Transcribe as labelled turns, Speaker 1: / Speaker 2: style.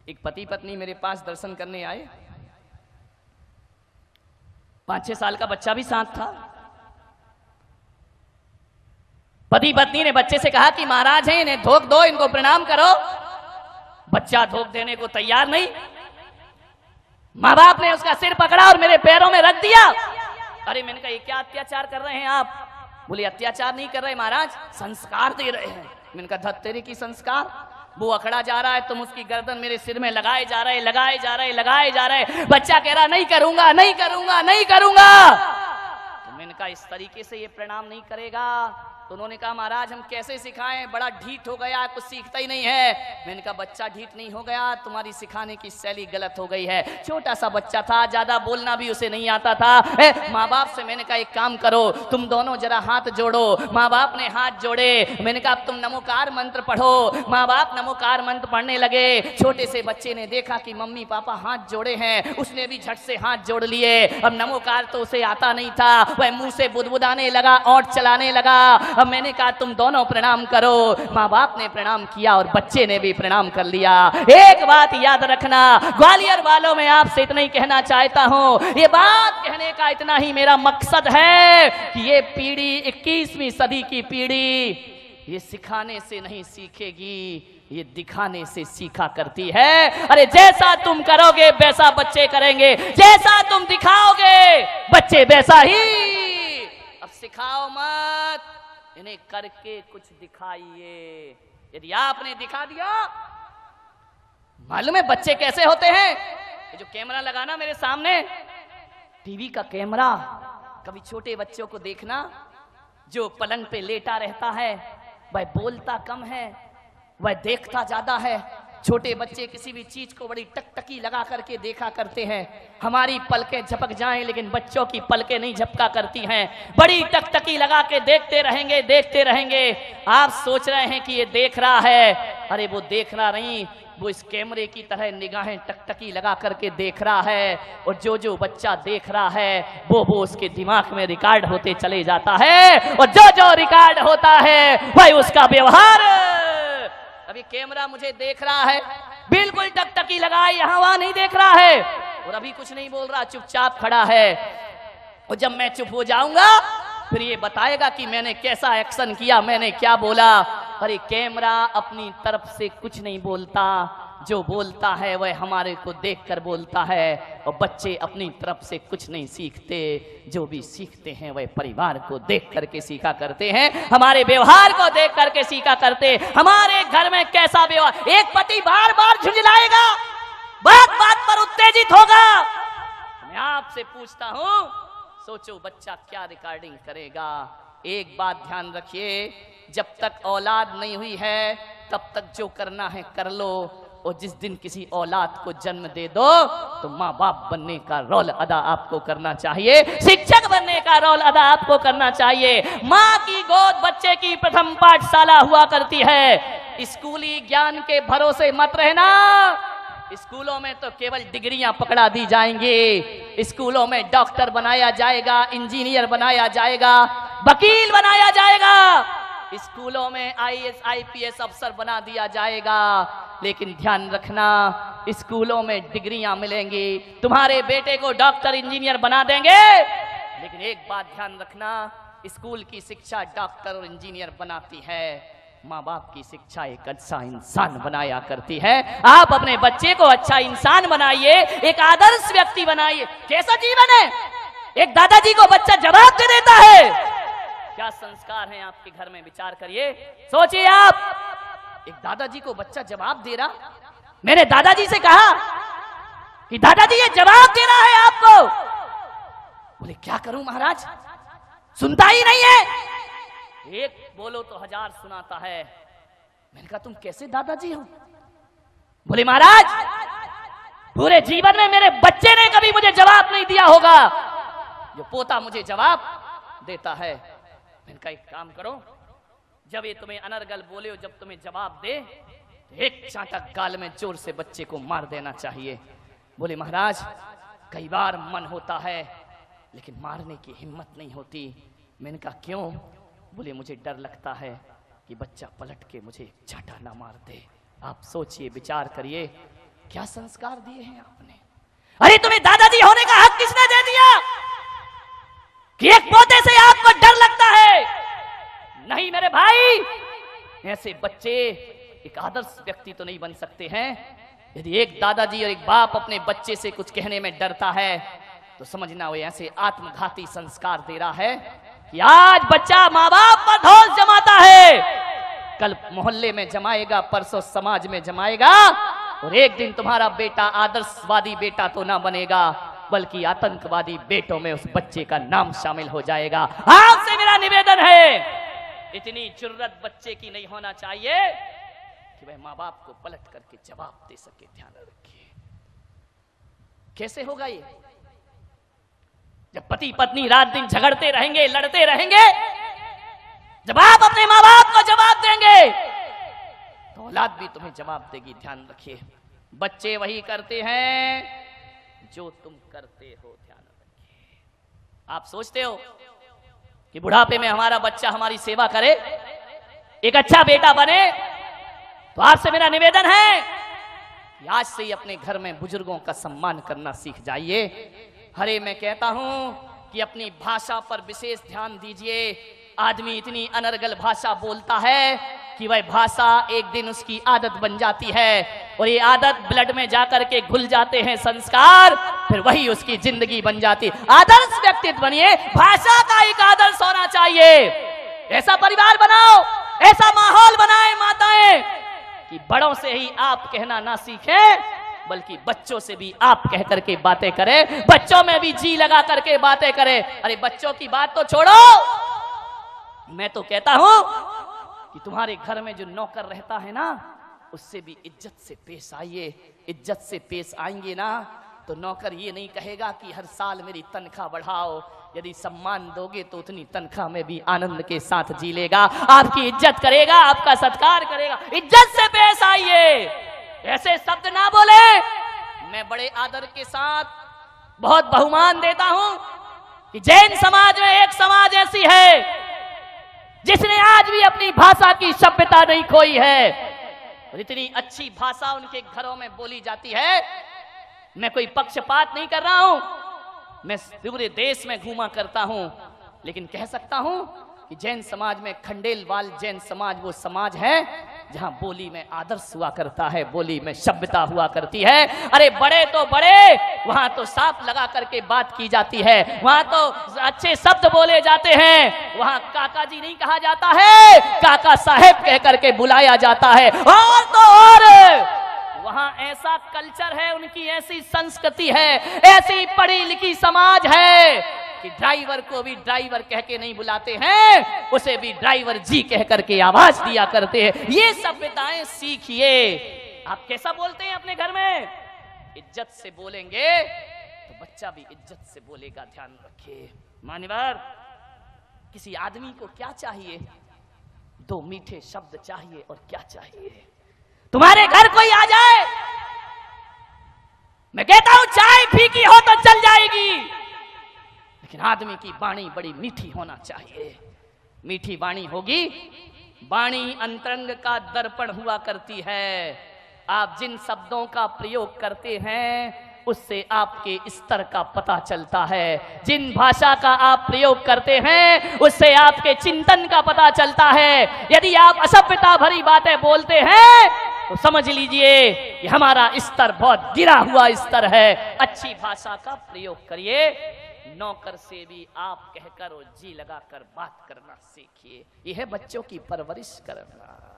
Speaker 1: एक पति पत्नी मेरे पास दर्शन करने आए। 5-6 साल का बच्चा भी साथ था। पति पत्नी ने बच्चे से कहा कि महाराज हैं, इन्हें धोख दो, इनको प्रणाम करो। बच्चा धोख देने को तैयार नहीं। माँ बाप ने उसका सिर पकड़ा और मेरे पैरों में रख दिया। अरे मैंने कहा ये क्या अत्याचार कर रहे हैं आप? बोले अत्याचार नहीं कर रहे महाराज, संस्कार दे रहे हैं। मैंने कहा धत्तेरी की संस्कार? वो अखड़ा जा रहा है, तुम उसकी गर्दन मेरे सिर में लगाए जा रहे, लगाए जा रहे, लगाए जा रहे। बच्चा कह रहा नहीं करूंगा, नहीं करूंगा, नहीं करूंगा। तो मैंने कहा इस तरीके से ये प्रणाम नहीं करेगा। तो उन्होंने कहा महाराज हम कैसे सिखाएं, बड़ा ढीठ हो गया, कुछ सीखता ही नहीं है। मैंने कहा बच्चा ढीठ नहीं हो गया, तुम्हारी सिखाने की शैली गलत हो गई है। छोटा सा बच्चा था, ज्यादा बोलना भी उसे नहीं आता था। माँ बाप से मैंने कहा एक काम करो, तुम दोनों जरा हाथ जोड़ो। माँ बाप ने हाथ जोड़े। मैंने कहा अब तुम नमोकार मंत्र पढ़ो। माँ बाप नमोकार मंत्र पढ़ने लगे। छोटे से बच्चे ने देखा कि मम्मी पापा हाथ जोड़े हैं, उसने भी झट से हाथ जोड़ लिए। अब नमोकार तो उसे आता नहीं था, वह मुंह से बुदबुदाने लगा, ओंठ चलाने लगा। अब मैंने कहा तुम दोनों प्रणाम करो। माँ बाप ने प्रणाम किया और बच्चे ने भी प्रणाम कर लिया। एक बात याद रखना, ग्वालियर वालों में आपसे इतना ही कहना चाहता हूँ, ये बात कहने का इतना ही मेरा मकसद है कि ये पीढ़ी 21वीं सदी की पीढ़ी ये सिखाने से नहीं सीखेगी, ये दिखाने से सीखा करती है। अरे जैसा तुम करोगे वैसा बच्चे करेंगे, जैसा तुम दिखाओगे बच्चे वैसा ही। अब सिखाओ मत, इन्हें करके कुछ दिखाइए। यदि आपने दिखा दिया, मालूम है बच्चे कैसे होते हैं? ये जो कैमरा लगाना मेरे सामने, टीवी का कैमरा, कभी छोटे बच्चों को देखना जो पलंग पे लेटा रहता है, वह बोलता कम है, वह देखता ज्यादा है। छोटे बच्चे किसी भी चीज को बड़ी टकटकी लगा करके देखा करते हैं। हमारी पलकें झपक जाएं लेकिन बच्चों की पलकें नहीं झपका करती हैं, बड़ी टकटकी लगा के देखते रहेंगे, देखते रहेंगे। आप सोच रहे हैं कि ये देख रहा है, अरे वो देख रहा नहीं, वो इस कैमरे की तरह निगाहें टकटकी लगा करके देख रहा है। और जो जो बच्चा देख रहा है वो उसके दिमाग में रिकॉर्ड होते चले जाता है, और जो जो रिकॉर्ड होता है वही उसका व्यवहार। अभी कैमरा मुझे देख रहा है, बिल्कुल टकटकी लगाए, यहाँ वहां नहीं देख रहा है, और अभी कुछ नहीं बोल रहा, चुपचाप खड़ा है। और जब मैं चुप हो जाऊंगा फिर ये बताएगा कि मैंने कैसा एक्शन किया, मैंने क्या बोला। अरे कैमरा अपनी तरफ से कुछ नहीं बोलता, जो बोलता है वह हमारे को देखकर बोलता है। और बच्चे अपनी तरफ से कुछ नहीं सीखते, जो भी सीखते हैं वह परिवार को देख करके सीखा करते हैं, हमारे व्यवहार को देख करके सीखा करते। हमारे घर में कैसा व्यवहार, एक पति बार बार झुंझलाएगा, बात बात पर उत्तेजित होगा। मैं आपसे पूछता हूं, सोचो बच्चा क्या रिकॉर्डिंग करेगा। एक बात ध्यान रखिए, जब तक औलाद नहीं हुई है तब तक जो करना है कर लो, और जिस दिन किसी औलाद को जन्म दे दो तो माँ बाप बनने का रोल अदा आपको करना चाहिए, शिक्षक बनने का रोल अदा आपको करना चाहिए। माँ की गोद बच्चे की प्रथम पाठशाला हुआ करती है। स्कूली ज्ञान के भरोसे मत रहना। स्कूलों में तो केवल डिग्रियां पकड़ा दी जाएंगी, स्कूलों में डॉक्टर बनाया जाएगा, इंजीनियर बनाया जाएगा, वकील बनाया जाएगा, स्कूलों में IAS IPS अफसर बना दिया जाएगा। लेकिन ध्यान रखना, स्कूलों में डिग्रियां मिलेंगी, तुम्हारे बेटे को डॉक्टर इंजीनियर बना देंगे, लेकिन एक बात ध्यान रखना, स्कूल की शिक्षा डॉक्टर और इंजीनियर बनाती है, माँ बाप की शिक्षा एक अच्छा इंसान बनाया करती है। आप अपने बच्चे को अच्छा इंसान बनाइए, एक आदर्श व्यक्ति बनाइए। कैसा जीवन है? एक दादाजी को बच्चा जवाब दे देता है, क्या संस्कार हैं आपके घर में? विचार करिए, सोचिए आप। एक दादाजी को बच्चा जवाब दे रहा। मैंने दादाजी से कहा कि दादाजी ये जवाब दे रहा है आपको। बोले क्या करूं महाराज, सुनता ही नहीं है। एक बोलो तो 1000 सुनाता है। मैंने कहा तुम कैसे दादाजी हो? बोले महाराज पूरे जीवन में मेरे बच्चे ने कभी मुझे जवाब नहीं दिया होगा, जो पोता मुझे जवाब देता है। मैंने कहा एक काम करो, जब ये तुम्हें अनर्गल बोले हो, जब तुम्हें जवाब दे तो एक चांटक गाल में जोर से बच्चे को मार देना चाहिए। बोले महाराज कई बार मन होता है लेकिन मारने की हिम्मत नहीं होती। मैंने कहा क्यों? बोले मुझे डर लगता है कि बच्चा पलट के मुझे चाटा ना मार दे। आप सोचिए, विचार करिए, क्या संस्कार दिए हैं आपने? अरे तुम्हें दादाजी होने का हक किसने दे दिया कि एक पोते से आपको डर लगता है? नहीं मेरे भाई, ऐसे बच्चे एक आदर्श व्यक्ति तो नहीं बन सकते हैं। यदि एक दादाजी और एक बाप अपने बच्चे से कुछ कहने में डरता है तो समझना वो ऐसे आत्मघाती संस्कार दे रहा है कि आज बच्चा माँ बाप पर धौंस जमाता है, कल मोहल्ले में जमाएगा, परसों समाज में जमाएगा, और एक दिन तुम्हारा बेटा आदर्शवादी बेटा तो ना बनेगा बल्कि आतंकवादी बेटों में उस बच्चे का नाम शामिल हो जाएगा। आपसे मेरा निवेदन है, इतनी जुर्रत बच्चे की नहीं होना चाहिए कि वह माँ बाप को पलट करके जवाब दे सके। ध्यान रखिए, कैसे होगा ये? जब पति पत्नी रात दिन झगड़ते रहेंगे, लड़ते रहेंगे, जब आप अपने माँ बाप को जवाब देंगे तो औलाद भी तुम्हें जवाब देगी। ध्यान रखिए, बच्चे वही करते हैं जो तुम करते हो। ध्यान रखिए, आप सोचते हो कि बुढ़ापे में हमारा बच्चा हमारी सेवा करे, एक अच्छा बेटा बने, तो आपसे मेरा निवेदन है कि आज से ही अपने घर में बुजुर्गों का सम्मान करना सीख जाइए। अरे मैं कहता हूं कि अपनी भाषा पर विशेष ध्यान दीजिए। आदमी इतनी अनर्गल भाषा बोलता है कि वह भाषा एक दिन उसकी आदत बन जाती है, और ये आदत ब्लड में जाकर के घुल जाते हैं संस्कार, फिर वही उसकी जिंदगी बन जाती। आदर्श व्यक्तित्व बनिए, भाषा का एक आदर्श होना चाहिए। ऐसा परिवार बनाओ, ऐसा माहौल बनाए माताएं कि बड़ों से ही आप कहना ना सीखें बल्कि बच्चों से भी आप कह करके बातें करें, बच्चों में भी जी लगा करके बातें करें। अरे बच्चों की बात तो छोड़ो, मैं तो कहता हूं कि तुम्हारे घर में जो नौकर रहता है ना, उससे भी इज्जत से पेश आइए। इज्जत से पेश आएंगे ना तो नौकर ये नहीं कहेगा कि हर साल मेरी तनख्वाह बढ़ाओ। यदि सम्मान दोगे तो उतनी तनख्वाह में भी आनंद के साथ जी लेगा, आपकी इज्जत करेगा, आपका सत्कार करेगा। इज्जत से पेश आइए, ऐसे शब्द ना बोले। मैं बड़े आदर के साथ बहुत बहुमान देता हूं कि जैन समाज में एक समाज ऐसी है जिसने आज भी अपनी भाषा की सभ्यता नहीं खोई है, और इतनी अच्छी भाषा उनके घरों में बोली जाती है। मैं कोई पक्षपात नहीं कर रहा हूं, मैं पूरे देश में घूमा करता हूं, लेकिन कह सकता हूं कि जैन समाज में खंडेलवाल जैन समाज वो समाज है जहां बोली में आदर्श हुआ करता है, बोली में सभ्यता हुआ करती है। अरे बड़े तो बड़े, वहां तो साफ लगा करके बात की जाती है, वहां तो अच्छे शब्द बोले जाते हैं, वहां काका जी नहीं कहा जाता है, काका साहेब कह करके बुलाया जाता है। और तो और वहां ऐसा कल्चर है, उनकी ऐसी संस्कृति है, ऐसी पढ़ी लिखी समाज है कि ड्राइवर को भी ड्राइवर कह के नहीं बुलाते हैं, उसे भी ड्राइवर जी कह करके आवाज दिया करते हैं। ये सभ्यताएं सीखिए। आप कैसा बोलते हैं अपने घर में? इज्जत से बोलेंगे तो बच्चा भी इज्जत से बोलेगा। ध्यान रखिए मान्यवर, किसी आदमी को क्या चाहिए? दो मीठे शब्द चाहिए, और क्या चाहिए? तुम्हारे घर कोई आ जाए, मैं कहता हूं चाय फीकी हो तो चल जाएगी, लेकिन आदमी की वाणी बड़ी मीठी होना चाहिए। मीठी वाणी होगी, वाणी अंतरंग का दर्पण हुआ करती है। आप जिन शब्दों का प्रयोग करते हैं उससे आपके स्तर का पता चलता है। जिन भाषा का आप प्रयोग करते हैं उससे आपके चिंतन का पता चलता है। यदि आप असभ्यता भरी बातें बोलते हैं तो समझ लीजिए कि हमारा स्तर बहुत गिरा हुआ स्तर है। अच्छी भाषा का प्रयोग करिए। नौकर से भी आप कहकर और जी लगाकर बात करना सीखिए। यह है बच्चों की परवरिश करना।